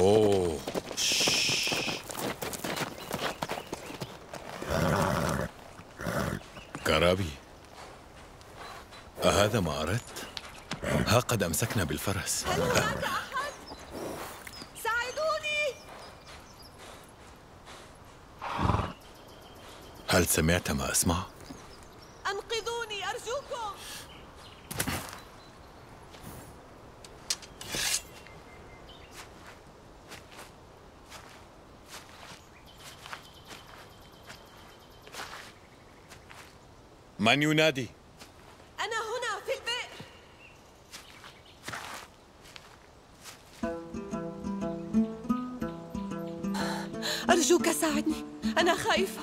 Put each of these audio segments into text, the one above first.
أوه. كرابي، أهذا ما أردت؟ ها قد أمسكنا بالفرس. هل هناك أحد؟ ساعدوني! هل سمعت ما أسمع؟ أنقذوني أرجوكم! من ينادي؟ أنا هنا في البئر. أرجوك ساعدني، أنا خائفة.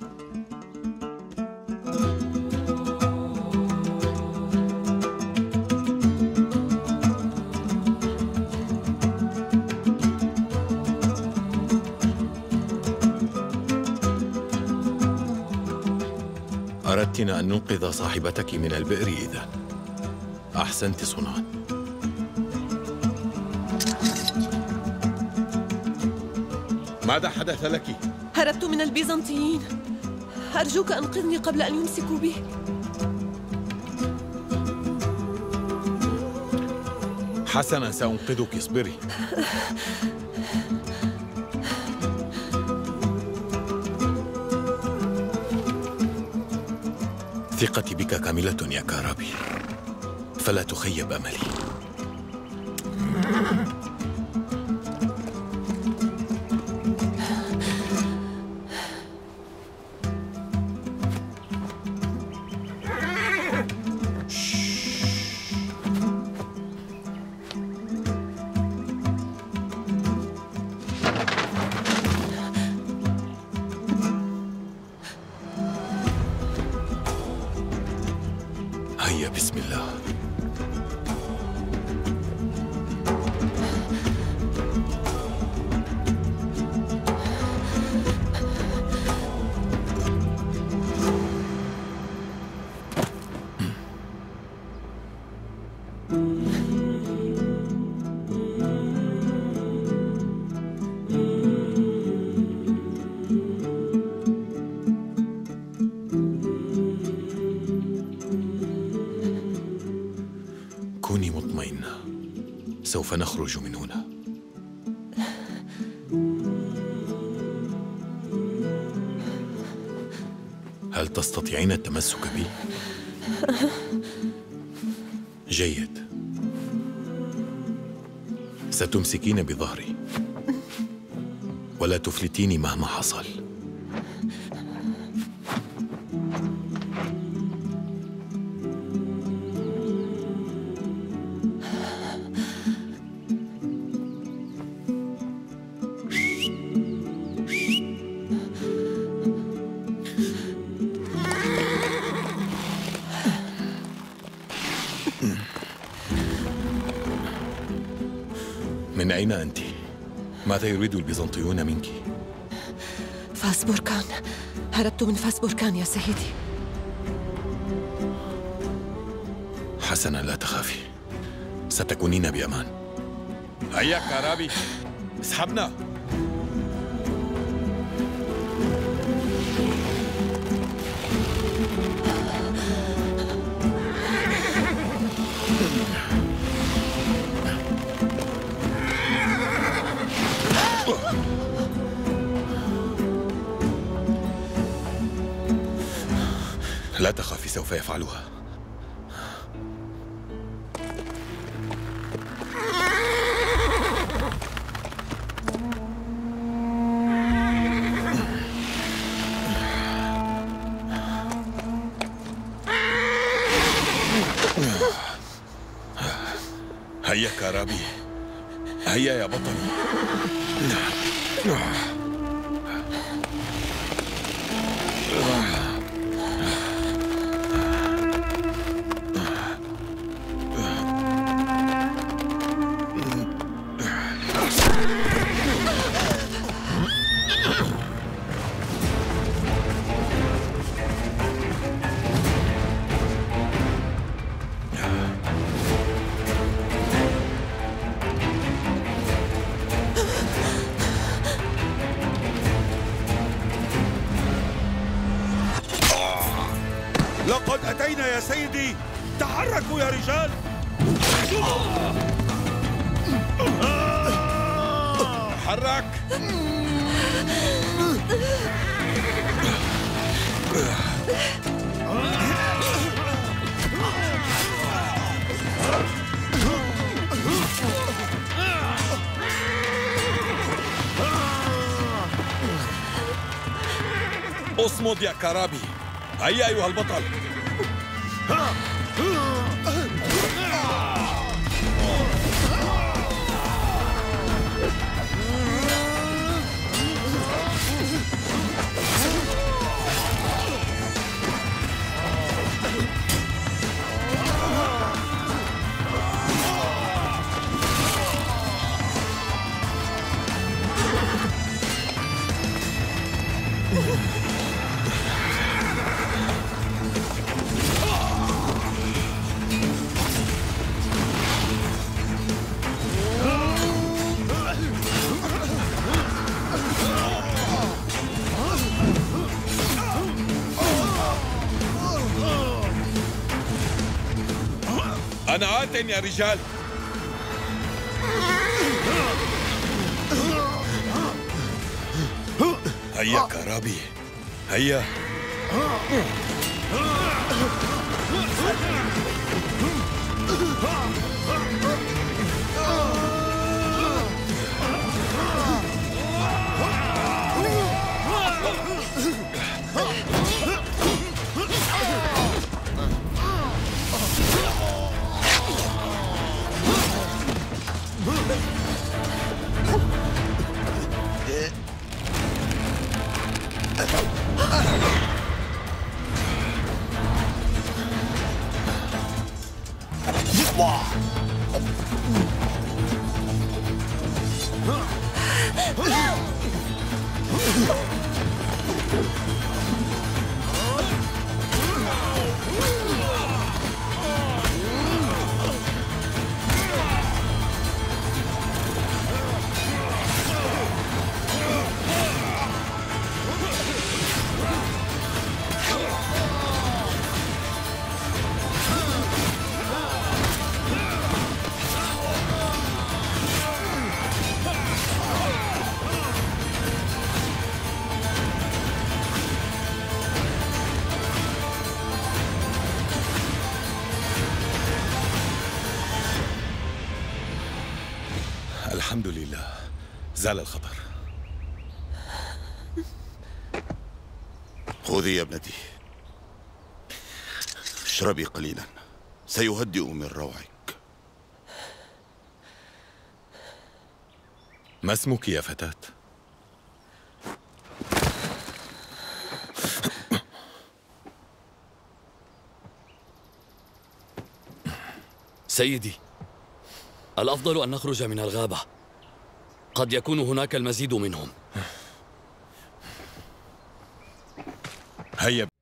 أردتنا أن ننقذ صاحبتك من البئر إذن. أحسنت صنعا. ماذا حدث لك؟ هربت من البيزنطيين. أرجوك أنقذني قبل أن يمسكوا بي. حسنا، سأنقذك، اصبري. ثقتي بك كاملة يا كرابي، فلا تخيب أملي. هيا بسم الله. كوني مطمئنة، سوف نخرج من هنا. هل تستطيعين التمسك بي؟ جيد. ستمسكين بظهري ولا تفلتيني مهما حصل. من أين أنت؟ ماذا يريد البيزنطيون منك؟ فاس بركان. هربت من فاس بركان يا سيدي. حسنا، لا تخافي، ستكونين بأمان. هيا كرابي، اسحبنا. لا تخافي، سوف يفعلها. هيا كرابي، هيا يا بطلي. يا سيدي. تحركوا يا رجال. تحرك. اصمد يا كرابي. هيا أيها البطل. أنا آت يا رجال. هيا كرابي، هيا. الحمد لله، زال الخطر. خذي يا ابنتي، اشربي قليلا، سيهدئ من روعك. ما اسمك يا فتاة؟ سيدي، الأفضل أن نخرج من الغابة، قد يكون هناك المزيد منهم. هيا